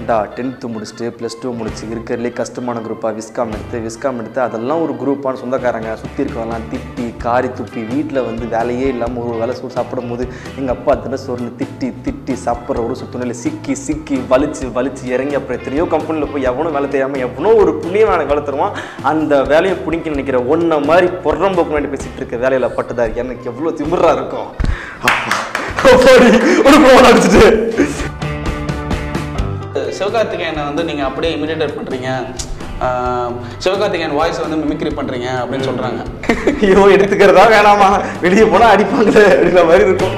ஏன்டா 10th முடிச்சுட்டு +2 முடிச்சு இருக்கிறதுலே கஷ்டமான குரூப்பாக விஸ்காம் எடுத்து அதெல்லாம் ஒரு குரூப்பான சொந்தக்காரங்க சுற்றி இருக்கவங்கலாம் திட்டி காரி துப்பி வீட்டில் வந்து வேலையே இல்லாமல் ஒரு வேலை சாப்பிடும் போது எங்கள் அப்பா அதில் சொன்னு திட்டி சாப்பிட்ற ஒரு சுற்றுநிலை சிக்கி வலிச்சு இறங்கி அப்புறம் எத்தனையோ கம்பெனியில் போய் எவனும் வேலை தெரியாமல் எவனோ ஒரு புண்ணியமான வேலை தருவான் அந்த வேலையை பிடிக்க நினைக்கிற ஒன்றை மாதிரி பொறம்போக்கு முன்னாடி பேசிகிட்டு இருக்க வேலையில் பட்டதா எனக்கு எவ்வளோ திமிரா இருக்கும் அடிச்சுட்டு சிவகார்த்திகேயனை வந்து நீங்கள் அப்படியே இமிடேட் பண்ணுறீங்க, சிவகார்த்திகேயன் வாய்ஸ் வந்து மிமிக்ரி பண்ணுறீங்க அப்படின்னு சொல்கிறாங்க. ஐயோ எடுத்துக்கிறதா வேணாமா, வெளியே போனால் அடிப்பாங்களே அப்படின்ற மாதிரி இருக்கும்.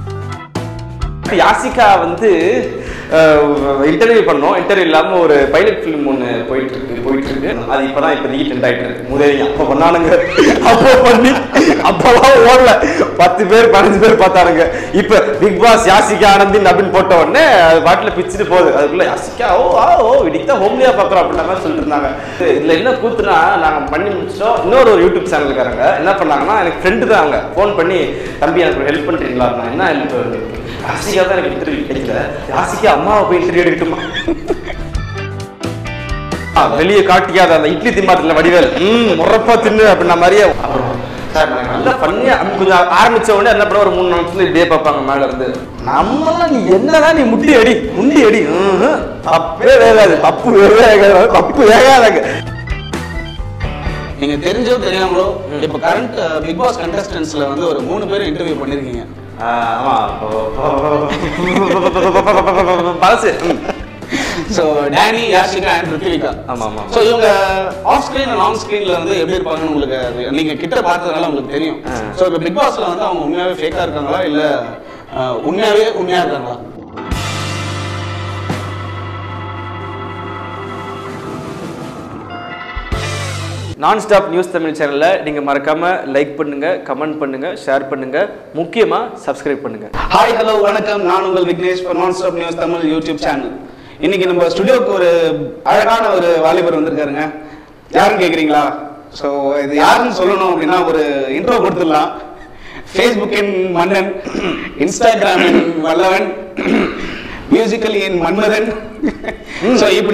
யாசிகா வந்து இன்டர்வியூ பண்ணோம். இன்டர்வியூ இல்லாமல் ஒரு பைலட் ஃபிலிம் ஒன்று போயிட்டு இருக்கு. அது இப்போதான் ட்ரெண்ட் ஆகிட்டு இருக்கு. முதலி அப்போ பண்ணானுங்க, அப்போ பண்ணி அப்போலாம் ஓடல, 10 பேர் 15 பேர் பார்த்தானுங்க. இப்போ பிக் பாஸ் யாசிகா ஆனந்தின் அப்படின்னு போட்ட உடனே அது பாட்டில் பிச்சுட்டு போகுது. அதுக்குள்ள யாசிகா ஓ இடிக்கு தான் ஹோம்லியா பார்க்குறோம் அப்படின்ற மாதிரி சொல்லிட்டு இருந்தாங்க. இதில் என்ன கூத்துனா, நாங்கள் பண்ணி முடிச்சோம். இன்னொரு யூடியூப் சேனலுக்காரங்க என்ன பண்ணாங்கன்னா, எனக்கு ஃப்ரெண்டு தான் அவங்க ஃபோன் பண்ணி, தம்பி எனக்கு ஹெல்ப் பண்ணுறீங்களா? என்ன ஹெல்ப்? யாசிகா தான் எனக்கு இன்டர்வியூ கிடைக்கல, யாசிகா அம்மாவை போய் இன்டர்வியூ எடுக்கட்டுமா? வெளியே காட்டிக்காத அந்த இட்லி திம்பாட்டில் வடிவேல் முறப்பா தின்னு அப்படின்ன மாதிரியே சார் நல்லா பண்ணி கொஞ்சம் ஆரம்பிச்ச உடனே என்ன பண்ண ஒரு 3 நிமிஷத்துல இப்படியே பார்ப்பாங்க மேல இருந்து. நம்மளாம் நீ என்னதான் நீ முண்டி அடி தப்பே வேகாது, தப்பு வேகாதாங்க. நீங்க தெரிஞ்சோ தெரியாமலோ இப்ப கரண்ட் பிக் பாஸ் கண்டஸ்டன்ஸ்ல வந்து ஒரு 3 பேர் இன்டர்வியூ பண்ணிருக்கீங்க. So Danny, Yashika and Ritvika. ஆமாம். ஸோ இவங்க ஆஃப் ஸ்க்ரீன் அண்ட் ஆன் ஸ்க்ரீனில் வந்து எப்படி இருப்பாங்கன்னு உங்களுக்கு நீங்கள் கிட்ட பார்த்ததுனால உங்களுக்கு தெரியும். ஸோ இப்போ பிக் பாஸில் வந்து அவங்க உண்மையாகவே ஃபேக்காக இருக்காங்களா இல்லை உண்மையாக இருக்காங்களா? நான்-ஸ்டாப் நியூஸ் தமிழ் சேனலில் நீங்கள் மறக்காமல் லைக் பண்ணுங்கள், கமெண்ட் பண்ணுங்கள், ஷேர் பண்ணுங்கள், முக்கியமாக சப்ஸ்கிரைப் பண்ணுங்கள். ஹாய், ஹலோ, வணக்கம். நான் உங்கள் Vignesh for nonstop news Tamil YouTube channel. இன்னைக்கு நம்ம ஸ்டுடியோக்கு ஒரு அழகான ஒரு வாலிபர் வந்திருக்காருங்க. யாருன்னு கேட்குறீங்களா? ஸோ இது யாருன்னு சொல்லணும் அப்படின்னா ஒரு இன்ட்ரோ கொடுத்துடலாம். ஃபேஸ்புக்கின் மன்னன், இன்ஸ்டாகிராமின் வல்லவன், மியூசிக்கலின் மன்மதன், ஸோ இப்படி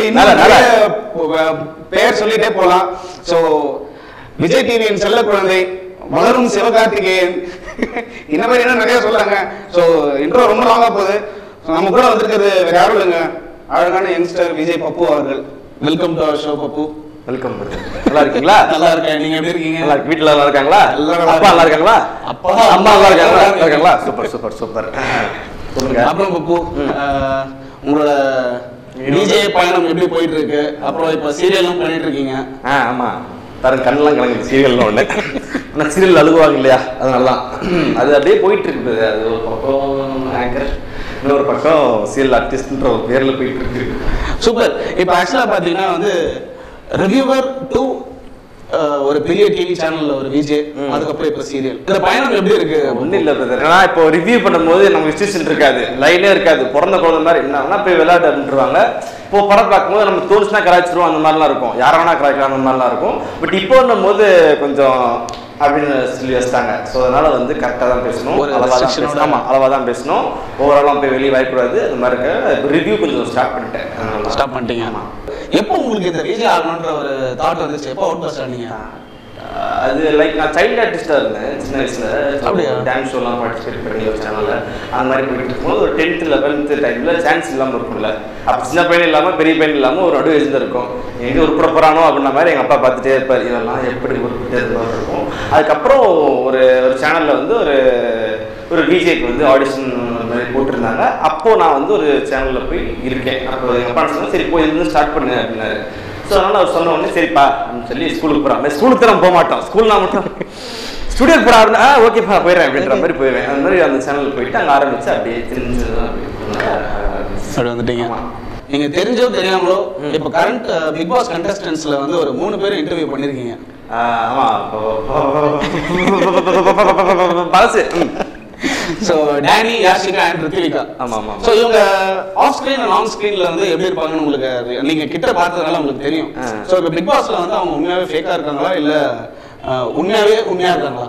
பெயர் சொல்லிட்டே போகலாம். ஸோ விஜய் டிவியின் செல்ல குழந்தை, வளரும் சிவகார்த்திகேயன், இந்த மாதிரி என்ன நிறைய சொல்றாங்க. ஸோ இன்ட்ரோ ரொம்ப லாங்கா போகுது. நம்ம கூட வந்திருக்கிறது வேற யாரும் இல்லைங்க, அழகான யங்ஸ்டர் விஜய் பப்பு அவர்கள். Welcome to our show Pappu. Welcome. நல்லா இருக்கீங்களா? நல்லா இருக்கேன். நீங்க எப்படி இருக்கீங்க? நல்லா இருக்கு. வீட்டுல நல்லா இருக்காங்களா? அப்பா நல்லா இருக்காங்களா? அப்பா அம்மா நல்லா இருக்காங்களா? சூப்பர். அப்புறம் பப்பு, உங்களோட விஜய் பயணம் எப்படி போயிட்டு இருக்கு? அப்புறம் இப்ப சீரியலும் பண்ணிட்டு இருக்கீங்க. ஆமா, தர கண்ணெல்லாம் கலங்குது சீரியல்ல ஒண்ணு. ஆனா சீரியல் அழுகுவாங்க இல்லையா, அதனாலதான் அது அப்படியே போயிட்டு இருக்குது. அது ஒரு பக்கம் ஆங்கர், இன்னொரு பக்கம் சீரியல் ஆர்டிஸ்ட்ன்ற ஒரு பேர்ல போயிட்டு இருக்கு. சூப்பர். இப்ப ஆக்சுவலா பாத்தீங்கன்னா வந்து ரிவ்யூவர் டு ஒரு பெரிய டிவி சேனல்ல ஒரு விஜே, அதுக்கப்புறம் இப்ப சீரியல், இந்த பயணம் எப்படி இருக்கு? ஒன்றும் இல்லை பிரதர். ஏன்னா இப்போ ரிவ்யூ பண்ணும்போது நம்ம இன்ஸ்டியூஷன் இருக்காது, லைனே இருக்காது. பிறந்த குழந்தை மாதிரி என்ன போய் விளையாட்டு அப்படின்ட்டுருவாங்க. இப்போ படம் பார்க்கும்போது நம்ம தோணுச்சுனா கலாய்ச்சிருவோம், அந்த மாதிரிலாம் இருக்கும். யாரை வேணா கலாய்க்கலாம், அந்த மாதிரிலாம் இருக்கும். பட் இப்போ போது கொஞ்சம் அப்படின்னு சொல்லி வச்சிட்டாங்க. ஸோ அதனால வந்து கரெக்டாக தான் பேசணும், அளவாக தான் பேசணும். ஓவராலாம் போய் வெளியே வாய்க்கூடாது. அது மாதிரி இருக்க ரிவ்யூ கொஞ்சம் ஸ்டார்ட் பண்ணிட்டீங்க. எப்போ உங்களுக்கு இந்த விஜய் ஆகணுன்ற ஒரு தாட் வந்துச்சு? எப்போ அவுட் பஸ் ஆனீங்க? அது லைக் நான் சைல்டு ஆர்டிஸ்டாக இருந்தேன் சின்ன வயசில். அப்படியே டான்ஸ் ஷோலாம் பார்ட்டிசிபேட் பண்ணி ஒரு சேனலில் அந்த மாதிரி போயிட்டு இருக்கும்போது ஒரு 10th 11th டைமில் சான்ஸ் இல்லாமல் இருக்கும்ல. அப்போ சின்ன பையன் இல்லாமல் பெரிய பையன் இல்லாமல் ஒரு அட்வைஸ் தான் இருக்கும். எங்கே உருப்பட போகிறானோ அப்படின்ற மாதிரி எங்கள் அப்பா பார்த்துட்டே இருப்பார், இதெல்லாம் எப்படி உருப்பிட்டே இருக்கும். அதுக்கப்புறம் ஒரு சேனலில் வந்து ஒரு விஜேக்கு வந்து ஆடிஷன் மாதிரி போட்டிருந்தாங்க. அப்போது நான் வந்து ஒரு சேனலில் போய் இருக்கேன். அப்போ எங்கள் அப்பா சொன்னால் சரி போய் இருந்து ஸ்டார்ட் பண்ணு அப்படின்னாரு. ஸோ அதனால் அவர் சொன்ன உடனே சரிப்பா அப்படின்னு சொல்லி ஸ்கூலுக்கு போகிறாங்க. ஸ்கூலுக்கு தான் போக மாட்டோம், ஸ்கூல்னா மட்டும் ஸ்டுடியோக்கு போகிறாருன்னா ஓகேப்பா போயிடுறேன் அப்படின்ற மாதிரி போயிடுவேன். அந்த மாதிரி அந்த சேனல் போயிட்டு அங்கே ஆரம்பிச்சு அப்படியே தெரிஞ்சு அப்படி வந்துட்டீங்க. நீங்கள் தெரிஞ்சோ தெரியாமலோ இப்போ கரண்ட் பிக் பாஸ் கண்டஸ்டன்ஸில் வந்து ஒரு 3 பேர் இன்டர்வியூ பண்ணியிருக்கீங்க. ஆமாம், பழசு. So Danny, Yashika and Ritvika. ஆமாம். ஸோ இவங்க ஆஃப் ஸ்க்ரீன் அண்ட் ஆன் ஸ்க்ரீனில் வந்து எப்படி இருப்பாங்கன்னு உங்களுக்கு நீங்கள் கிட்ட பார்த்ததுனால உங்களுக்கு தெரியும். ஸோ இப்போ பிக் பாஸில் வந்து அவங்க உண்மையாகவே ஃபேக்காக இருக்காங்களா இல்லை உண்மையாக இருக்காங்களா?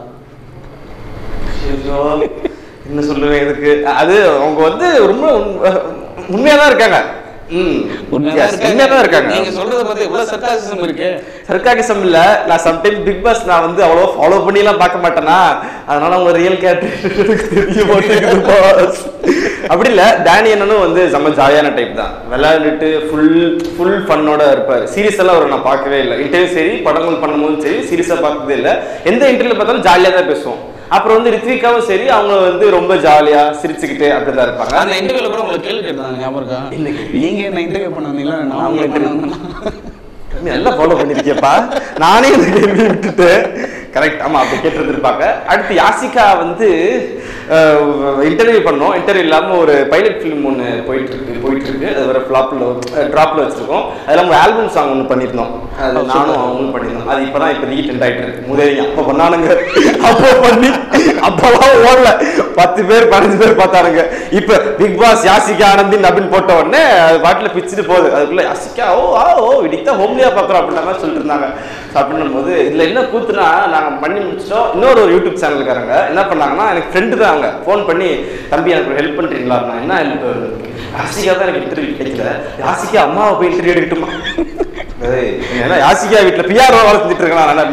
என்ன சொல்லுவேன் இதுக்கு? அது அவங்க வந்து ரொம்ப உண்மையாக தான் இருக்காங்க. உண்மையா இருக்காங்க. நீங்க சொல்றத பார்த்தா இவ்வளவு சர்க்காசிசம் இருக்கு. சர்க்காசிசம் இல்ல, நான் சம்டைம் பிக் பாஸ் நான் வந்து அவ்வளோ ஃபாலோ பண்ணி எல்லாம் பார்க்க மாட்டேனா, அதனால அவங்க ரியல் கேரக்டர் தெரிய மாட்டேங்குது பாஸ். அப்படி இல்ல, டேனி அண்ணனும் வந்து செம்ம ஜாலியான டைப் தான், விளையாண்டுட்டு ஃபுல் ஃபன்னோட இருப்பாரு. சீரியஸ் எல்லாம் அவர் நான் பார்க்கவே இல்லை. இன்டர்வியூ சரி, படங்கள் பண்ணும்போதும் சரி, சீரியஸா பார்த்ததே இல்லை. எந்த இன்டர்வியூல பார்த்தாலும் ஜாலியா தான் பேசுவோம். அப்புறம் வந்து ரித்விகாவும் சரி, அவங்க வந்து ரொம்ப ஜாலியா சிரிச்சுக்கிட்டு அப்படிதான் இருப்பாங்க. அந்த இன்டர்வியூல கூட உங்களுக்கு கேள்வி கேட்டாங்க, ஞாபகம் இருக்கா? நீங்க என்ன இன்டர்வியூ பண்ணீங்களா? நான் உங்களுக்கு நல்லா ஃபாலோ பண்ணிருக்கேப்பா, நானே இந்த கேள்வி விட்டுட்டு. கரெக்ட், ஆமா, அப்படி கேட்டுருந்துருப்பாங்க. அடுத்து யாசிகா வந்து இன்டர்வியூ பண்ணோம். இன்டர்வியூ இல்லாம ஒரு பைலட் ஃபிலிம் ஒன்று போயிட்டு இருக்கு. அது ஒரு ட்ராப்ல வச்சிருக்கோம். அதெல்லாம் ஒரு ஆல்பம் சாங் ஒன்று பண்ணியிருந்தோம். அது நானும் அவங்களும் பண்ணியிருந்தோம். அது இப்பதான் இப்போதைக்கு ட்ரெண்ட் ஆயிட்டு இருக்கு. முதலி அப்போ பண்ணானுங்க, அப்போ பண்ணி அப்பெல்லாம் ஓடல, 10 பேர் 15 பேர் பார்த்தாருங்க. இப்ப பிக் பாஸ் யாசிகா ஆனந்தின் அப்படின்னு போட்ட உடனே அது பாட்டில் பிச்சுட்டு போகுது. அதுக்குள்ள யாசிகா ஓ இடித்தா ஹோம்லியா பாக்குறோம் அப்படின்ற மாதிரி சொல்லிட்டு இருந்தாங்க. அப்படின்னும் போது இதுல என்ன கூத்துனா, நாங்க பண்ணி முடிச்சிட்டோம். இன்னொரு யூடியூப் சேனலுக்காரங்க என்ன பண்ணாங்கன்னா, எனக்கு ஃப்ரெண்டு தான், அவங்க ஃபோன் பண்ணி, தம்பி எனக்கு ஒரு ஹெல்ப் பண்றீங்களா? என்ன ஹெல்ப்? யாசிகா தான் எனக்கு இன்டர்வியூ கிடைக்கல, யாசிகா அம்மாவை போய் இன்டர்வியூ எடுக்கட்டுமா? ஏன்னா யாசிகா வீட்டுல பிஆர் வேலை செஞ்சுட்டு இருக்கலாம்.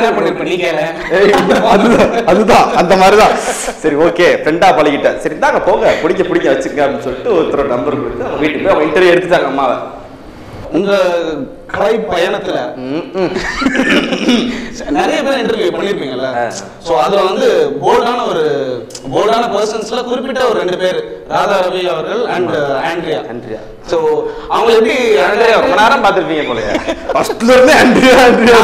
அதுதான் அந்த மாதிரிதான். சரி ஓகே, ஃப்ரெண்டா பழகிட்டேன், சரி தாங்க போங்க, பிடிக்க வச்சுக்க அப்படின்னு சொல்லிட்டு ஒருத்தரோட நம்பர் கொடுத்து அவங்க வீட்டுக்கு போய் அவங்க இன்டர்வியூ எடுத்துட்டாங்க அம்மாவை. உங்க கலை பயணத்துல நிறைய பேர் இன்டர்வியூ பண்ணிருப்பீங்கல்ல, சோ அதுல வந்து போல்டான பர்சன்ஸ்ல குறிப்பிட்ட ஒரு 2 பேர், ராதா ரவி அவர்கள் அண்ட் ஆண்ட்ரியா. சோ அவங்க எப்படி ரொம்ப நேரம் பார்த்திருப்பீங்க போல, ஃபர்ஸ்ட்ல இருந்து ஆண்ட்ரியா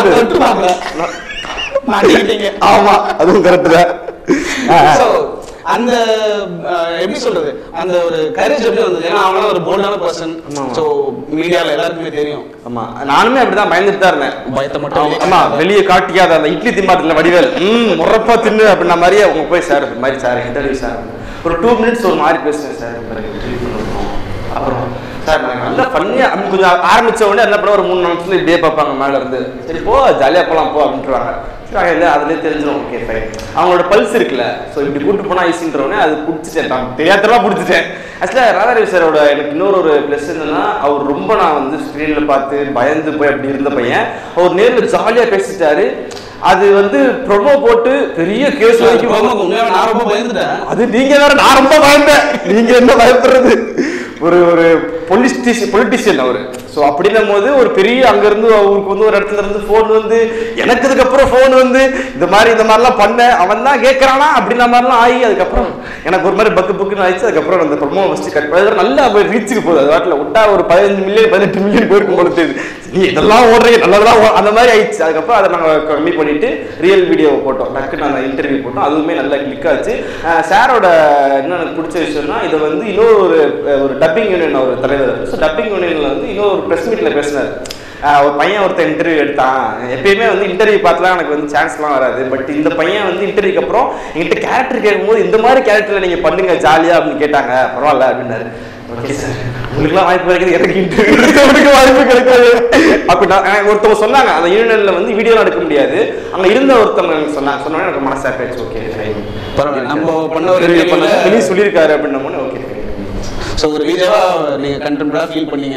மாட்டிக்கிட்டீங்க. ஆமா, அதுவும் கரெக்ட் தான். சோ அந்த எப்படி சொல்றது, அந்த ஒரு கரேஜ் எப்படி வந்தது? ஏன்னா அவங்க ஒரு போல்டான பர்சன், சோ மீடியால எல்லாருக்குமே தெரியும். ஆமா, நானுமே அப்படிதான் பயந்துட்டு தான் இருந்தேன். பயத்தை மட்டும் ஆமா, வெளியே காட்டிக்காத அந்த இட்லி திம்பாட்டில வடிவேல் முறப்பா தின்னு அப்படின்ன மாதிரியே அவங்க போய் சார் இந்த மாதிரி சார் இன்டர்வியூ சார் ஒரு 2 மினிட்ஸ் ஒரு மாதிரி பேசுவேன் சார். அப்புறம் சார் நாங்கள் நல்லா பண்ணியா அப்படின்னு கொஞ்சம் ஆரம்பிச்ச உடனே என்ன பண்ண, ஒரு 3 நிமிஷத்துல இப்படியே பார்ப்பாங்க மேல இருந்து, சரி போ ஜாலியா போலாம் போ அப்படின்ட்டுருவாங்க. இல்லை அதுலேயே தெரிஞ்சிடும், ஓகே ஃபைன். அவங்களோட பல்ஸ் இருக்குல்ல, ஸோ இப்படி கூப்பிட்டு போனால் ஐசின்றவனே அது பிடிச்சிட்டேன், நான் தெரியாதெல்லாம் பிடிச்சிட்டேன். ஆக்சுவலாக ராதாரவி சாரோட எனக்கு இன்னொரு ப்ளஸ் என்னன்னா, அவர் ரொம்ப நான் வந்து ஸ்க்ரீனில் பார்த்து பயந்து போய் அப்படி இருந்த பையன், அவர் நேரில் ஜாலியாக பேசிட்டாரு. அது வந்து ப்ரொமோ போட்டு பெரிய கேஸ் வரைக்கும் நான் ரொம்ப பயந்துட்டேன். அது நீங்க வேற, நான் ரொம்ப பயந்தேன். நீங்க என்ன பயப்படுறது? ஒரு பொலிட்டிஷியன் அவரு. ஸோ அப்படின்னும் போது ஒரு பெரிய அங்கிருந்து அவருக்கு வந்து ஒரு இடத்துல இருந்து ஃபோன் வந்து, எனக்கு அதுக்கப்புறம் ஃபோன் வந்து இந்த மாதிரிலாம் பண்ண, அவன் தான் கேட்கறானா அப்படின்ற மாதிரிலாம் ஆகி, அதுக்கப்புறம் எனக்கு ஒரு மாதிரி பக்குன்னு ஆயிடுச்சு. அதுக்கப்புறம் அந்த ப்ரொமோ ஃபர்ஸ்ட் கட் பண்ணி நல்லா ரீச்சுக்கு போகுது. அது வாட்டில் விட்டா ஒரு 15 மில்லியன் 18 மில்லியன் போயிருக்கும் போல தெரியுது. நீ இதெல்லாம் ஓடுறீங்க நல்லதான் அந்த மாதிரி ஆயிடுச்சு. அதுக்கப்புறம் அதை நாங்கள் கம்மி பண்ணிட்டு ரியல் வீடியோவை போட்டோம், டக்குன்னு நாங்கள் இன்டர்வியூ போட்டோம். அதுவுமே நல்லா கிளிக் ஆச்சு. சாரோட என்ன எனக்கு பிடிச்ச விஷயம்னா, இதை வந்து இன்னொரு ஒரு டப்பிங் யூனியன் ஒரு தலைவர். ஸோ டப்பிங் யூனியன்ல வந்து இன்னொரு ப்ரெஸ் மீட்ல பேசினார். ஒரு பையன் ஒருத்தர் இன்டர்வியூ எடுத்தான். எப்பயுமே வந்து இன்டர்வியூ பார்த்துலாம் எனக்கு வந்து சான்ஸ்லாம் வராது. பட் இந்த பையன் வந்து இன்டர்வியூக்கு அப்புறம் என்கிட்ட கேரக்டர் கேட்கும்போது இந்த மாதிரி கேரக்டர்ல நீங்க பண்ணுங்க ஜாலியா அப்படின்னு கேட்டாங்க. பரவாயில்ல அப்படின்னாரு. ஓகே சார், உங்களுக்குலாம் வாய்ப்பு கிடைக்குது, எனக்கு இன்டர்வியூக்கு வாய்ப்பு கிடைக்காது அப்படின்னா ஒருத்தவங்க சொன்னாங்க. அந்த யூனியன்ல வந்து வீடியோலாம் எடுக்க முடியாது. அங்க இருந்த ஒருத்தவங்க எனக்கு சொன்னோன்னே எனக்கு மனசாக்காச்சு. ஓகே நம்ம பண்ண ஒரு சொல்லியிருக்காரு அப்படின்ன ஓகே. ஸோ ஒரு வீடியோவா நீங்க கண்டெம்ப்டா ஃபீல் பண்ணீங்க.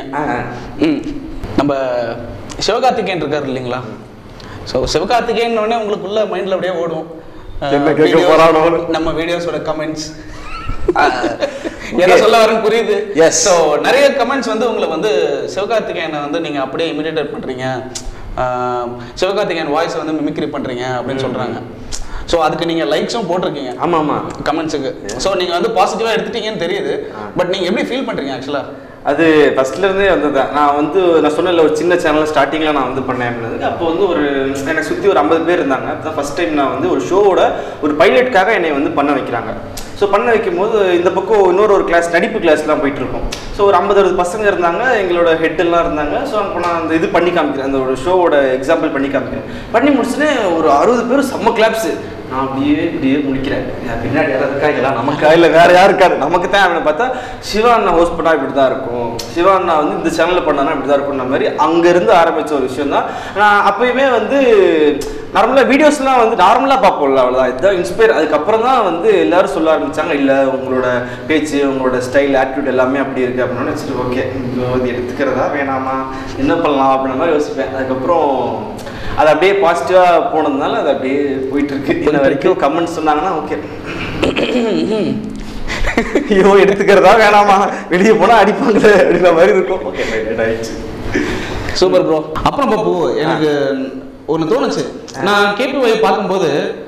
நம்ம சிவகார்த்திகேயன் இருக்காரு இல்லைங்களா? ஸோ சிவகார்த்திகேயன் உடனே உங்களுக்குள்ள மைண்ட்ல அப்படியே ஓடும், நம்ம வீடியோஸோட கமெண்ட்ஸ் என்ன சொல்ல வரேன்னு புரியுது. ஸோ நிறைய கமெண்ட்ஸ் வந்து உங்களை வந்து சிவகார்த்திகேயனை வந்து நீங்க அப்படியே இமிடியேட் பண்றீங்க, சிவகார்த்திகேயன் வாய்ஸ் வந்து மிமிக்ரி பண்றீங்க அப்படின்னு சொல்றாங்க. ஸோ அதுக்கு நீங்கள் லைக்ஸும் போட்டிருக்கீங்க. ஆமாம் கமெண்ட்ஸுக்கு. ஸோ நீங்கள் வந்து பாசிட்டிவாக எடுத்துட்டீங்கன்னு தெரியுது. பட் நீங்கள் எப்படி ஃபீல் பண்ணுறீங்க ஆக்சுவலாக? அது ஃபர்ஸ்ட்லேருந்தே வந்தது தான். நான் சொன்னல ஒரு சின்ன சேனல் ஸ்டார்டிங்கில் நான் வந்து பண்ணேன் அப்படின்னதுக்கு, அப்போ வந்து ஒரு எனக்கு சுற்றி ஒரு 50 பேர் இருந்தாங்க. அப்போ தான் ஃபஸ்ட் டைம் நான் வந்து ஒரு ஷோவோட ஒரு பைலட்டுக்காக என்னை வந்து பண்ண வைக்கிறாங்க. ஸோ பண்ண வைக்கும் போது இந்த பக்கம் இன்னொரு கிளாஸ் நடிப்பு கிளாஸ்லாம் போயிட்டு இருக்கோம். ஸோ ஒரு 50-60 பசங்க இருந்தாங்க, எங்களோட ஹெட்டெல்லாம் இருந்தாங்க. ஸோ அப்போ நான் அந்த இது பண்ணி காமிக்கிறேன், அந்த ஒரு ஷோவோட எக்ஸாம்பிள் பண்ணி காமிக்கிறேன். பண்ணி முடிச்சுட்டு ஒரு 60 பேர் செம்ம கிளாப்ஸு. நான் இப்படியே முடிக்கிறேன். பின்னாடி யாராவது இருக்காங்களா நமக்கா இல்லை வேற யாரும் இருக்காரு நமக்கு தான் அப்படின்னு பார்த்தா சிவா அண்ணா ஹோஸ்ட் பண்ணால் இப்படி தான் இருக்கும், சிவா அண்ணா வந்து இந்த சேனலில் பண்ணானா இப்படி தான் இருக்கும்ன்ற மாதிரி அங்கேருந்து ஆரம்பித்த ஒரு விஷயம் தான். நான் அப்பயுமே வந்து நார்மலாக வீடியோஸ்லாம் வந்து நார்மலாக பார்ப்போம்ல, அவ்வளோதான் இதுதான் இன்ஸ்பயர். அதுக்கப்புறம் தான் வந்து எல்லாரும் சொல்ல ஆரம்பித்தாங்க, இல்லை உங்களோட பேச்சு உங்களோட ஸ்டைல் ஆட்டிடியூட் எல்லாமே அப்படி இருக்குது அப்படின்னு. சரி ஓகே இது எடுத்துக்கிறதா வேணாமா என்ன பண்ணலாம் அப்படின்ற மாதிரி யோசிப்பேன். அதுக்கப்புறம் அது அப்படியே பாசிட்டிவாக போனதுனால அது அப்படியே போயிட்டு இருக்கு. இன்ன வரைக்கும் கமெண்ட்ஸ் சொன்னாங்கன்னா ஓகே ஐயோ எடுத்துக்கிறதா வேணாமா வெளியே போனால் அடிப்பாங்களே அப்படின்ற மாதிரி இருக்கும். ஓகே ஆயிடுச்சு. Super bro. அப்புறம் பாப்பு எனக்கு ஒன்று தோணுச்சு, நான் கேபிஒய் பார்க்கும்போது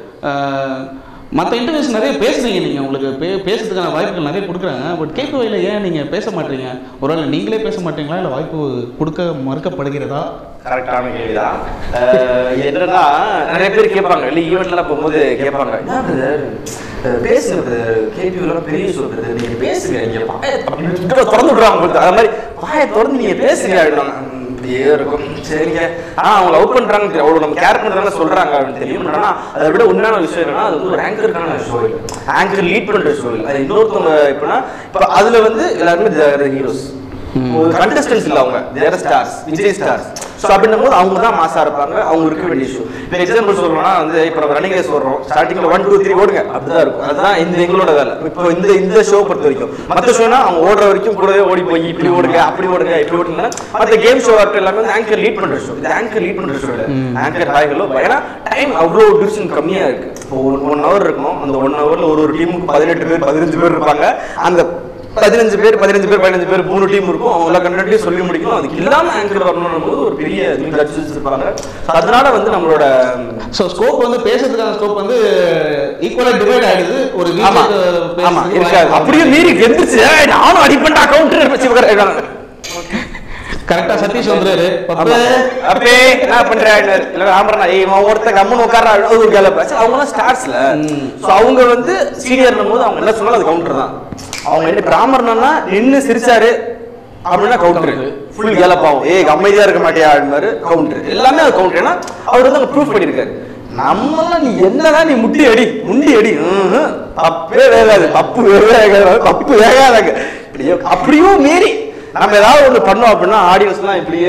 மற்ற இன்டர்வியூஸ் நிறைய பேசுறீங்க நீங்கள், உங்களுக்கு பேசுறதுக்கான வாய்ப்புகள் நிறைய கொடுக்குறாங்க. பட் கேபிஒயில் ஏன் நீங்கள் பேச மாட்டீங்க? ஒருவேளை நீங்களே பேச மாட்டீங்களா இல்லை வாய்ப்பு கொடுக்க மறுக்கப்படுகிறதா? கரெக்டான கேள்விதான். என்னன்னா நிறைய பேர் கேட்பாங்க, இல்லை ஈவெண்ட்லாம் போகும்போது கேட்பாங்க, என்ன பிரதர் பேசுங்க பிரதர், கேபிஒய்லாம் பெரிய சொல்றது நீங்கள் பேசுங்க, நீங்கள் திறந்து விடுறாங்க, அது மாதிரி வாயை திறந்து நீங்கள் பேசுங்க அப்படின்னா அப்படியே இருக்கும். சரிங்க அவங்க லவ் பண்றாங்க தெரியும், அவ்வளோ நம்ம கேர் பண்றாங்க சொல்றாங்க அப்படின்னு தெரியும். ஆனால் அதை விட உண்மையான விஷயம் என்னன்னா அது வந்து ஒரு ஆங்கருக்கான ஷோ இல்லை, ஆங்கர் லீட் பண்ற ஷோ இல்லை. அது இன்னொருத்தவங்க எப்படின்னா இப்போ அதுல வந்து எல்லாருமே ஹீரோஸ், கண்டஸ்டன்ஸ் இல்லை, அவங்க their stars, Vijay stars. So அப்படின்னும் போது அவங்க தான் மாசா இருப்பாங்க, அவங்க இருக்க வேண்டிய ஷோ. இப்போ எக்ஸாம்பிள் சொல்லணும்னா வந்து இப்போ நம்ம ரன்னிங் ரேஸ் ஓடுறோம், ஸ்டார்டிங்ல 1 2 3 ஓடுங்க அப்படிதான் இருக்கும். அதுதான் எங்களோட வேலை. இப்போ இந்த ஷோ பொறுத்த வரைக்கும் மற்ற ஷோனா அவங்க ஓடுற வரைக்கும் கூடவே ஓடி போய் இப்படி ஓடுங்க அப்படி ஓடுங்க இப்படி ஓடுங்க. மற்ற கேம் ஷோ ஆக்டர் எல்லாமே வந்து ஆங்கர் லீட் பண்ற ஷோ. இது ஆங்கர் லீட் பண்ற ஷோ இல்லை, ஆங்கர் பாய்களோ. ஏன்னா டைம் அவ்வளோ டியூரேஷன் கம்மியா இருக்கு. இப்போ 1 hour இருக்கும், அந்த 1 hourல ஒரு டீமுக்கு 18 பேர் 15 பேர் இருப்பாங்க. அந்த 15 பேர் 15 பேர் 3 டீம் இருக்கும், அவங்க எல்லா கண்டென்ட்டையும் சொல்லி முடிக்கணும். அதுக்கு இல்லாம ஆங்கர் வரணும் போது ஒரு பெரிய ஜட்ஜஸ் இருப்பாங்க. அதனால வந்து நம்மளோட ஸ்கோப் வந்து பேசுறதுக்கான ஸ்கோப் வந்து ஈக்குவலா டிவைட் ஆயிடுது. ஒரு ஆமா இருக்காது, அப்படியே மீறி எந்திரிச்சு நானும் அடிப்பண்டா கவுண்டர் வச்சு கரெக்டா சதீஷ் வந்துறாரு, அப்பே என்ன பண்றாங்க இல்ல ஆம்பரனா ஒருத்தங்க அம்மன் உட்கார ஒரு கேல பேச்சு. அவங்க எல்லாம் ஸ்டார்ஸ்ல, சோ அவங்க வந்து சீனியர்னும் போது அவங்க என்ன சொன்னாலும் அது கவுண்டர் தான். அவங்க என்ன பிராமணனா நின்று சிரிச்சாரு அப்படின்னா கவுண்டர், ஃபுல் கேலப்பாவும் அமைதியா இருக்க மாட்டியா அப்படின்னாரு கவுண்டர், எல்லாமே அது கவுண்டர். ஏன்னா அவர் வந்து அங்க ப்ரூஃப் பண்ணியிருக்காரு. நம்மளாம் நீ என்னதான் நீ முண்டி அடி தப்பே வேகாது, தப்பு வேகாதாங்க. அப்படியும் மீறி நம்ம ஏதாவது ஒண்ணு பண்ணோம் அப்படின்னா ஆடியன்ஸ் எல்லாம் இப்படியே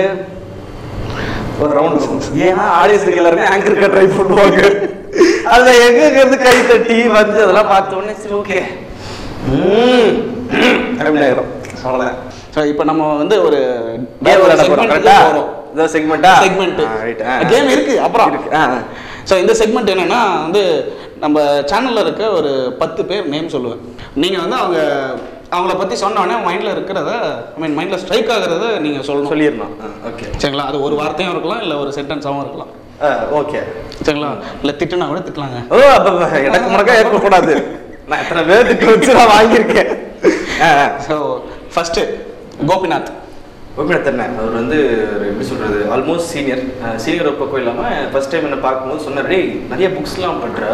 ஒரு ரவுண்ட், ஏன்னா ஆடியன்ஸுக்கு எல்லாருமே ஆங்கருக்கு ட்ரை பண்ணுவாங்க. அதுல எங்க இருந்து கை தட்டி வந்து அதெல்லாம் பார்த்த உடனே சரி ஓகே இப்போ நம்ம வந்து ஒரு கேம் இருக்கு அப்புறம். ஸோ இந்த செக்மெண்ட் என்னன்னா வந்து நம்ம சேனல்ல இருக்க ஒரு 10 பேர் நேம் சொல்லுவேன். நீங்க வந்து அவங்கள பத்தி சொன்ன உடனே மைண்ட்ல இருக்கிறத, ஐ மீன் மைண்ட்ல ஸ்ட்ரைக் ஆகுறத நீங்க சொல்லிடணும். ஓகே சரிங்களா? அது ஒரு வார்த்தையும் இருக்கலாம், இல்லை ஒரு சென்டென்ஸாகவும் இருக்கலாம். ஓகே சரிங்களா? இல்லை திட்டுனா கூட திட்டலாங்க. ஓ அப்ப எனக்கு முறக்கா ஏற்கக்கூடாது, நான் எத்தனை பேருக்கு வச்சு நான் வாங்கியிருக்கேன். ஸோ ஃபர்ஸ்ட் கோபிநாத் என்ன அவர் வந்து எப்படி சொல்றது, ஆல்மோஸ்ட் சீனியர் ஒரு பக்கம் இல்லாமல் ஃபர்ஸ்ட் டைம் என்ன பார்க்கும்போது சொன்னார், நிறைய புக்ஸ்லாம் பண்ணுற,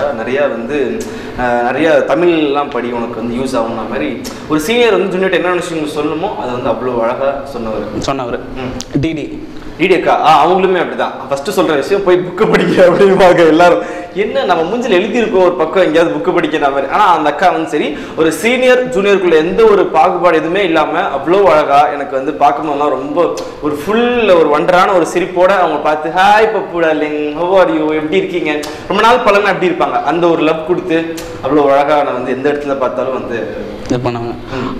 நிறைய தமிழ்லாம் படி, உனக்கு வந்து யூஸ் ஆகும்னா மாதிரி ஒரு சீனியர் வந்து ஜூனியர் என்ன விஷயம் சொல்லணுமோ அதை வந்து அவ்வளோ அழகாக சொன்னவர். டிடி அக்கா அவங்களுமே அப்படிதான். ஃபர்ஸ்ட் சொல்ற விஷயம் போய் புக்கு படிக்க அப்படிம்பாங்க எல்லாரும். என்ன நம்ம மூஞ்சில் எழுதியிருக்கோம் ஒரு பக்கம் எங்கேயாவது புக்கு படிக்கிற மாதிரி. ஆனால் அந்த அக்கா வந்து சரி ஒரு சீனியர் ஜூனியருக்குள்ள எந்த ஒரு பாகுபாடு எதுவுமே இல்லாமல் அவ்வளோ அழகா எனக்கு வந்து பார்க்கும்போதுலாம் ரொம்ப ஒரு ஃபுல் ஒரு வண்டரான ஒரு சிரிப்போட அவங்க பார்த்து hi Pappu darling how are you எப்படி இருக்கீங்க ரொம்ப நாள் பழனா எப்படி இருப்பாங்க அந்த ஒரு லவ் கொடுத்து அவ்வளோ அழகா நான் வந்து எந்த இடத்துல பார்த்தாலும் வந்து இது பண்ணாங்க.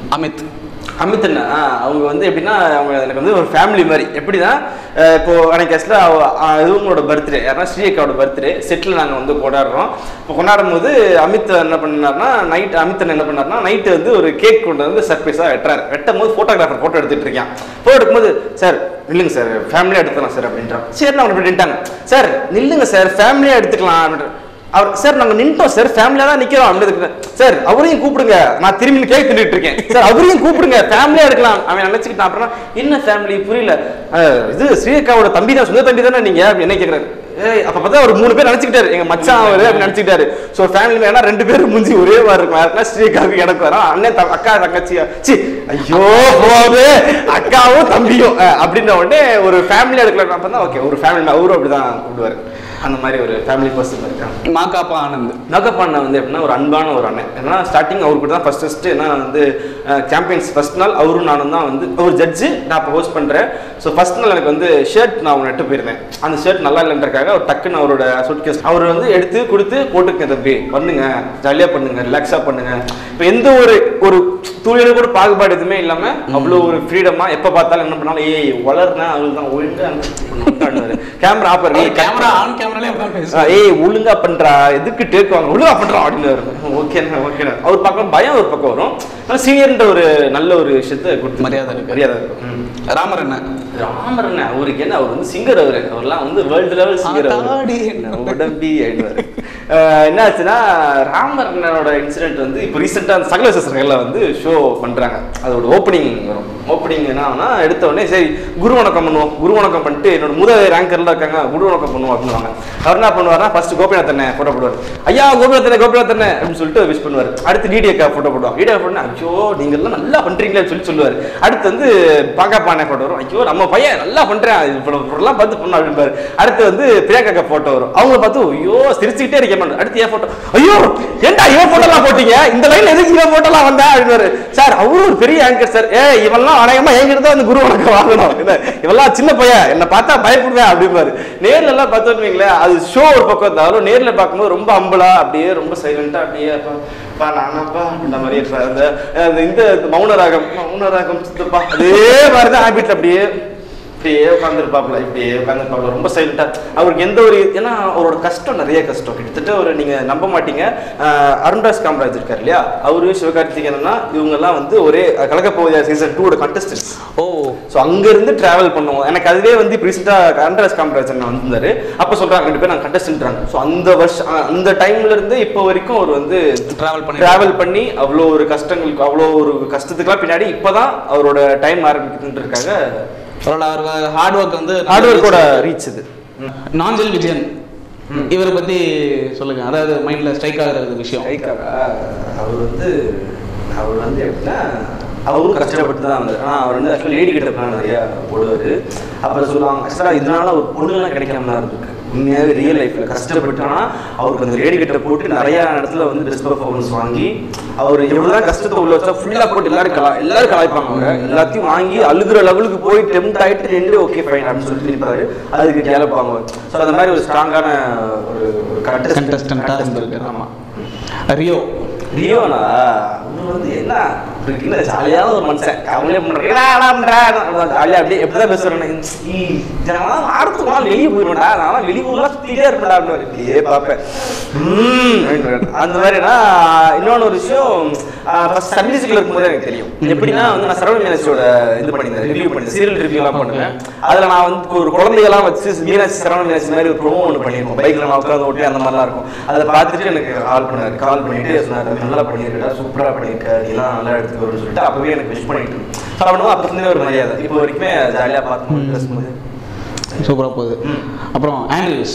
அமித் அண்ணா அவங்க வந்து எப்படின்னா அவங்க எனக்கு வந்து ஒரு ஃபேமிலி மாதிரி. எப்படின்னா இப்போ அன்னைக்கு ஆக்சுவலாக இவங்களோட பர்த்டே, யாருன்னா ஸ்ரீகாவோட பர்த்டே செட்டில் நாங்கள் வந்து கொண்டாடுறோம். இப்போ கொண்டாடும் போது அமித் என்ன பண்ணார்னா அமித் அண்ணன் என்ன பண்ணார்னா நைட்டு வந்து ஒரு கேக் கொண்டு வந்து சர்ப்ரைஸாக வெட்டும் போது ஃபோட்டோகிராஃபர் ஃபோட்டோ எடுத்துகிட்டு இருக்கேன். ஃபோட்டோ எடுக்கும்போது சார் இல்லைங்க சார் ஃபேமிலியாக எடுத்துக்கலாம் சார் அப்படின்றான். சரி நான் அப்படி நின்ட்டாங்க. சார் நில்லுங்க சார் ஃபேமிலியாக எடுத்துக்கலாம் அப்படின்ற. அவர் சார் நாங்கள் நின்ட்டோம் சார் ஃபேமிலியாக தான் நிற்கிறோம் அப்படின்னு. சார் அவரையும் கூப்பிடுங்க, நான் திரும்பி கேக் தின்னுட்டு இருக்கேன். சார் அவரையும் கூப்பிடுங்க ஃபேமிலியாக எடுக்கலாம். அவன் நினச்சிக்கிட்டான். அப்புறம் என்ன ஃபேமிலி புரியல, இது ஸ்ரீகாவோட தம்பி தான், சொந்த தம்பி தானே நீங்கள் அப்படின்னு என்ன கேட்குறாரு. அப்போ பார்த்தா ஒரு 3 பேர் நினச்சிக்கிட்டாரு எங்கள் மச்சான் அவர் அப்படின்னு நினச்சிக்கிட்டாரு. ஸோ ஃபேமிலி ஏன்னா 2 பேரும் மூஞ்சி ஒரே மாதிரி இருக்கும். யாருன்னா ஸ்ரீகாவுக்கு எனக்கு வரும், அண்ணன் அக்கா தங்கச்சியா சி ஐயோ போது அக்காவும் தம்பியும் அப்படின்ற உடனே ஒரு ஃபேமிலியாக எடுக்கலாம். அப்போ தான் ஓகே ஒரு ஃபேமிலி அவரும் அப்படி தான் கூப்பிடுவார். அந்த மாதிரி ஒரு ஃபேமிலி பர்சன் இருக்காங்க. மாகாப்பா ஆனந்த். மாகாப்பா அண்ணன் வந்து எப்படின்னா ஒரு அன்பான ஒரு அண்ணன். ஏன்னா ஸ்டார்டிங் அவருக்கு தான் ஃபஸ்ட்டு என்ன வந்து சாம்பியன்ஸ் ஃபர்ஸ்ட் நாள் அவரும் நானும் தான் வந்து ஒரு ஜட்ஜு, நான் இப்போ ஹோஸ்ட் பண்ணுறேன். ஸோ ஃபர்ஸ்ட் நாள் எனக்கு வந்து ஷர்ட் நான் ஒன்று நட்டு போயிருந்தேன். அந்த ஷர்ட் நல்லா இல்லைன்றக்காக அவர் டக்குன்னு அவரோட சூட்கேஸ் அவர் வந்து எடுத்து கொடுத்து போட்டுக்க தம்பி பண்ணுங்க, ஜாலியாக பண்ணுங்க, ரிலாக்ஸாக பண்ணுங்க. இப்போ எந்த ஒரு துளியில கூட பாகுபாடு எதுவுமே இல்லாமல் அவ்வளோ ஒரு ஃப்ரீடமாக எப்போ பார்த்தாலும் என்ன பண்ணாலும் வளர்னா அவங்களுக்கு தான் ஒழுங்காக கேமரா ஆப்பர் கேமரா ஆன் கேமராலே ஒழுங்கா பண்றா, எதுக்கு டேக் வாங்க ஒழுங்கா பண்றோம் அப்படின்னு ஓகேண்ணா ஓகேண்ணா. அவர் பக்கம் பயம் ஒரு பக்கம் வரும். ஆனால் சீனியர்ன்ற ஒரு நல்ல ஒரு விஷயத்தை கொடுத்து மரியாதை இருக்கும். ராமர் என்ன அவருக்கு என்ன, அவர் வந்து சிங்கர், அவர்லாம் வந்து வேர்ல்டு லெவல் சிங்கர். உடம்பி ஆயிடுவாரு. என்ன ஆச்சுன்னா ராமர் அண்ணனோட இன்சிடென்ட் வந்து இப்போ ரீசெண்டாக அந்த சகல சசர்கள வந்து ஷோ பண்றாங்க. அதோட ஓப்பனிங் வரும். ஓப்பனிங் என்னன்னா எடுத்த உடனே சரி குரு வணக்கம் பண்ணுவோம், குரு வணக்கம் பண்ணிட்டு என்னோட முதல் ரேங்கர்ல இருக்காங்க குரு வணக்கம் பண்ணுவோம் அப்படின்னுவாங்க. அவர் என்ன பண்ணுவார்னா ஃபர்ஸ்ட் கோபிநாத்தனை போட்டோ போடுவார். ஐயா கோபிநாத்தனை அப்படின்னு சொல்லிட்டு விஷ் பண்ணுவார். அடுத்து டிடிஏக்கா போட்டோ போடுவாங்க. டிடிஏ போட்டோன்னா ஐயோ நீங்க எல்லாம் நல்லா பண்றீங்களேன்னு சொல்லி சொல்லுவார். அடுத்து வந்து பாக்காப்பானே போட்டோ வரும். ஐயோ நம்ம பையன் நல்லா பண்றேன் இப்பெல்லாம் பார்த்து பண்ண அப்படின்பாரு. அடுத்து வந்து பிரியாக்கா போட்டோ வரும். அவங்க பார்த்து ஐயோ சிரிச்சுக்கிட்டே இருக்கேன். அடுத்து ஏன் போட்டோ, ஐயோ ஏன்டா இவன் போட்டோலாம் போட்டீங்க, இந்த லைன்ல எதுக்கு இவன் போட்டோலாம் வந்தா அப்படின்பாரு. சார் அவரும் ஒரு பெரிய ஆங்கர் சார், இவெல்லாம் அநேகமா என்கிட்ட தான் வந்து குரு வணக்கம் வாங்கணும், இவெல்லாம் சின்ன பையன் என்ன பார்த்தா பயப்படுவேன் அப்படின்பாரு. நேர்ல எல்லாம் பார்த்தோன்னு வைங்களேன், அது ஷோ ஒரு பக்கம் இருந்தாலும் நேர்ல பார்க்கும்போது ரொம்ப அம்பலா அப்படியே ரொம்ப சைலண்டா அப்படியே நானாப்பா இந்த மாதிரி இந்த மௌனராகம் சித்தப்பா அதே மாதிரிதான் ஹேபிட் அப்படியே உட்காந்துருப்பாப்ல ரொம்ப சைலண்டா. அவருக்கு எந்த ஒரு ஏன்னா அவரோட கஷ்டம் நிறைய கஷ்டம் கிட்டத்தட்ட ஒரு நீங்க நம்ப மாட்டீங்க. அருண்ராஜ் காமராஜ் இருக்காரு இல்லையா, அவரு சிவகார்த்திகேயன்னா இவங்க எல்லாம் வந்து ஒரே கலக்கப்போவதியா சீசன் 2 கண்டஸ்டன்ஸ். ஸோ அங்க இருந்து டிராவல் பண்ணுவோம். எனக்கு அதுவே வந்து ரீசெண்டா அருண்ராஜ் காமராஜ் வந்திருந்தாரு. அப்ப சொல்றாங்க 2 பேர் நாங்கள் கண்டஸ்டன்ட்றாங்க. ஸோ அந்த வருஷம் அந்த டைம்ல இருந்து இப்போ வரைக்கும் அவர் வந்து டிராவல் பண்ணி அவ்வளோ ஒரு கஷ்டங்களுக்கு அவ்வளோ ஒரு கஷ்டத்துக்குலாம் பின்னாடி இப்பதான் அவரோட டைம் ஆரம்பிக்குதுன்றதுக்காக ஹார்ட் ஒர்க் வந்து ஹார்ட் ஒர்க்கோட ரீச் இது. நாஞ்சல் விஜயன் இவரை பத்தி சொல்லுங்க. அதாவது மைண்ட்ல ஸ்ட்ரைக் ஆகிற விஷயம். அவர் வந்து எப்படின்னா அவரும் கஷ்டப்பட்டு தான் வந்தார். ஆனால் அவர் வந்து ஆக்சுவலாக லேடி கிட்ட நிறையா போடுவார். அப்புறம் சொல்லுவாங்க ஆக்சுவலாக இதனால ஒரு பொண்ணுலாம் கிடைக்காம தான் இருக்கு. உண்மையாகவே ரியல் லைஃப்ல கஷ்டப்பட்டானா அவருக்கு அந்த லேடி கிட்ட போட்டு நிறைய இடத்துல வந்து பெஸ்ட் பர்ஃபார்மன்ஸ் வாங்கி அவர் எவ்வளவுதான் கஷ்டத்தை உள்ள வச்சா ஃபுல்லா போட்டு எல்லாரும் கலாய்ப்பாங்க. அவங்க எல்லாத்தையும் வாங்கி அழுகுற லெவலுக்கு போய் டெம்ட் ஆகிட்டு நின்று ஓகே ஃபைன் அப்படின்னு சொல்லிட்டு நிற்பாரு. அதுக்கு கேளப்பாங்க. ஸோ அந்த மாதிரி ஒரு ஸ்ட்ராங்கான ஒரு கண்டஸ்டன்டா இருந்திருக்கு. ஆமா. ரியோனா வந்து என்ன ஜாலியான ஒரு மனுஷன், கவலையே பண்றேன் ஜாலியா அப்படியே எப்படிதான் பேசுறேன் வாரத்துக்கு வெளியே போயிடுவேன்டா, நான் வெளியூர்லாம் சுத்திட்டே இருப்பேன்டா அப்படின்னு அப்படியே பார்ப்பேன். அந்த மாதிரினா இன்னொன்று ஒரு விஷயம் ஃபர்ஸ்ட் சர்வீஸுக்குள்ள இருக்கும்போது எனக்கு தெரியும். எப்படின்னா வந்து நான் சரவண மீனாட்சியோட இது பண்ணியிருந்தேன், ரிவ்யூ பண்ணி சீரியல் ரிவ்யூலாம் பண்ணுவேன். அதில் நான் வந்து ஒரு குழந்தைகள்லாம் வச்சு மீனாட்சி சரவண மீனாட்சி மாதிரி ஒரு ப்ரோமோ ஒன்று பண்ணியிருக்கோம். பைக்கில் நான் உட்காந்து ஓட்டி அந்த மாதிரிலாம் இருக்கும். அதை பார்த்துட்டு எனக்கு கால் பண்ணிட்டு சொன்னார் நல்லா பண்ணியிருக்கா, சூப்பராக பண்ணியிருக்கா, நீலாம் நல்லா எடுத்துக்க வரும்னு சொல்லிட்டு அப்பவே எனக்கு விஷ் பண்ணிட்டு சாப்பிடுவோம். அப்போ இருந்தே ஒரு மரியாதை இப்போ வரைக்குமே ஜாலியாக பார்த்து பேசும்போது சூப்பராக போகுது. அப்புறம் ஆண்ட்ரியூஸ்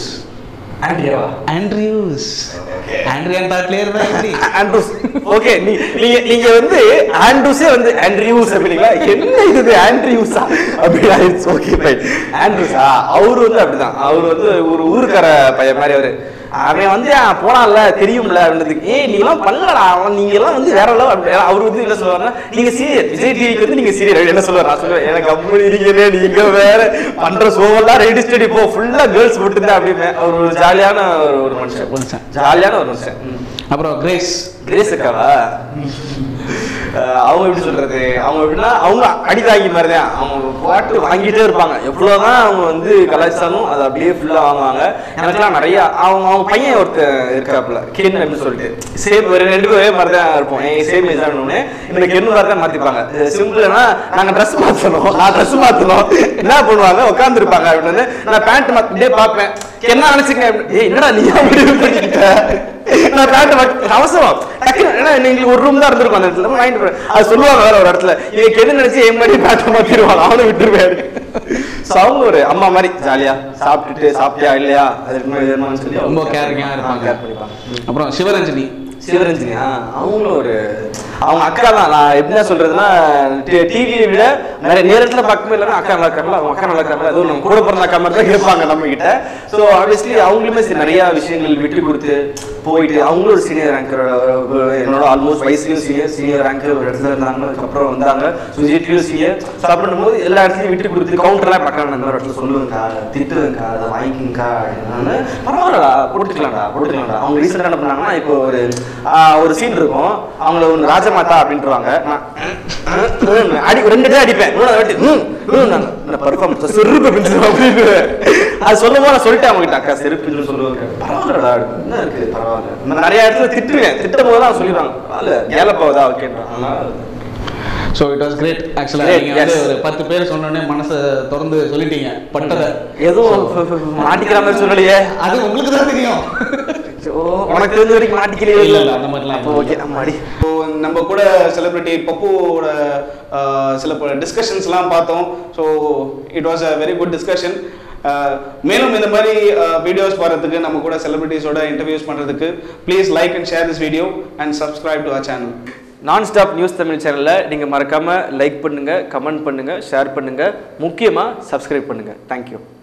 ஓகே நீங்க வந்து ஆண்ட்ரூஸே வந்து ஆண்ட்ரியூஸ் அப்படிங்களா, என்ன இது ஆண்ட்ரியூஸா அப்படி ஆயிடுச்சு. Okay fine. ஆண்ட்ரூஸா அவரு வந்து அப்படிதான், அவரு வந்து ஒரு ஊருக்கார பையன் மாதிரி. அவன் வந்து போனான்ல தெரியும்ல அப்படின்றதுக்கு நீங்களாம் பண்ணலடா, நீங்க எல்லாம் வந்து வேற அளவு அப்படி. அவர் வந்து என்ன சொல்லுவாருன்னா நீங்க சீரியல் விஜய் டிவிக்கு வந்து நீங்க சீரியல் என்ன சொல்லுவார், நான் சொல்லுவேன் எனக்கு அப்படி இருக்கீங்க நீங்க வேற பண்ற ஷோவெல்லாம் ரெடி ஸ்டடி போ ஃபுல்லா கேர்ள்ஸ் விட்டுருந்தேன் அப்படின்னு. அவர் ஒரு ஜாலியான ஒரு மனுஷன், ஜாலியான ஒரு மனுஷன். அப்புறம் கிரேஸ் அக்காவா அவங்க எப்படி சொல்றது, அவங்க எப்படின்னா அவங்க அடிதாங்கி மாதிரிதான், அவங்க பாட்டு வாங்கிட்டே இருப்பாங்க. எவ்வளவுதான் அவங்க வந்து கலாச்சாரம் அதை அப்படியே ஃபுல்லா வாங்குவாங்க. எனக்குலாம் நிறைய அவங்க பையன் ஒருத்தர் இருக்காப்புல கென் அப்படின்னு சொல்லிட்டு சேம் 2 ஒரே மாதிரி தான் இருப்போம். சேம் ஏஜ் ஆனோடனே இந்த கென்னு மாதிரி தான் மாத்திப்பாங்க. சிம்பிள்னா நாங்க ட்ரெஸ் மாத்தணும் என்ன பண்ணுவாங்க உட்காந்துருப்பாங்க அப்படின்னு. நான் பேண்ட் மாத்திட்டே பார்ப்பேன், என்ன நினைச்சுக்க என்னடா நீ பண்ணிக்கிட்ட, நான் பேண்ட் அவசரம் எங்களுக்கு ஒரு ரூம் தான் இருந்திருக்கும் அந்த இடத்துல வாங்கிட்டு அது சொல்லுவாங்க வேற ஒரு இடத்துல இவங்க எது நினைச்சு என் மாதிரி பேண்ட் மாத்திடுவாங்க, அவனை விட்டுருவேன். அவங்க ஒரு அம்மா மாதிரி ஜாலியா சாப்பிட்டுட்டு சாப்பிட்டியா இல்லையா அதுக்கு சொல்லி ரொம்ப கேரிங்கா இருப்பாங்க. அப்புறம் சிவரஞ்சனி சிவரஞ்சனியா அவங்களும் அவங்க அக்கா தான். நான் என்ன சொல்றதுன்னா டிவியை விட நிறைய நேரத்தில் பார்க்கும்போது எல்லாமே அக்கா நல்லா இருக்காங்களா, அவங்க அக்கா நல்லா இருக்காங்களா, அதுவும் நம்ம கூட பிறந்த அக்கா மாதிரி தான் இருப்பாங்க நம்ம கிட்ட. ஸோ ஆப்வியஸ்லி அவங்களுமே நிறைய விஷயங்கள் விட்டு கொடுத்து போயிட்டு அவங்களும் ஒரு சீனியர் ரேங்கர், என்னோட ஆல்மோஸ்ட் வயசுலையும் சீனியர் ரேங்கர் ஒரு இடத்துல இருந்தாங்க. அதுக்கப்புறம் வந்தாங்க சுஜிட்லையும் சீனியர். ஸோ அப்படின்னும் போது எல்லா இடத்துலையும் விட்டு கொடுத்து கவுண்டர்லாம் பார்க்கலாம், அந்த மாதிரி இடத்துல சொல்லுவேங்க்கா, திட்டுவேங்க்கா, அதை வாங்கிக்கா அப்படின்னு. பரவாயில்லடா போட்டுக்கலாம்டா. அவங்க ரீசெண்டாக என்ன பண்ணாங்கன்னா, இப்போ ஒரு சீன் இருக்கும், அவங்கள ஒன்று ராஜமாதா அப்படின்ட்டுருவாங்க. நான் 2 டே அடிப்பேன், 3வது வாட்டி பர்ஃபார்மன்ஸ் செருப்பு அப்படின்னு அது சொல்லும் போது நான் சொல்லிட்டேன் அவங்க கிட்ட, அக்கா செருப்புன்னு சொல்லுவாங்க. பரவாயில்லடா என்ன இருக்கு, பரவாயில்ல. நிறைய இடத்துல திட்டுவேன், திட்டும் போது தான் சொல்லிடுவாங்க பரவாயில்ல ஏலப்பாவதா ஓகேன்றாங்க. So it was great. ஆக்சுவலாக நீங்கள் வந்து ஒரு 10 பேர் சொன்னோடனே மனசை திறந்து சொல்லிட்டீங்க. பட்டதை எதுவும் மாட்டிக்கிற மாதிரி சொல்லலையே, அது உங்களுக்கு தான் தெரியும். உனக்கு தெரிஞ்ச வரைக்கும் மாட்டிக்கலையே. இல்லை அந்த மாதிரிலாம் ஓகே. இப்போ நம்ம கூட செலிபிரிட்டி பப்புவோட சில டிஸ்கஷன்ஸ்லாம் பார்த்தோம். So it was a very good discussion. மேலும் இந்த மாதிரி வீடியோஸ் பார்க்கறதுக்கு, நம்ம கூட செலிபிரிட்டிஸோட இன்டர்வியூஸ் பண்ணுறதுக்கு please like and share this video and subscribe to our channel. Nonstop news Tamil சேனலில் நீங்கள் மறக்காமல் லைக் பண்ணுங்கள், கமெண்ட் பண்ணுங்கள், ஷேர் பண்ணுங்கள், முக்கியமாக சப்ஸ்கிரைப் பண்ணுங்கள். தேங்க்யூ.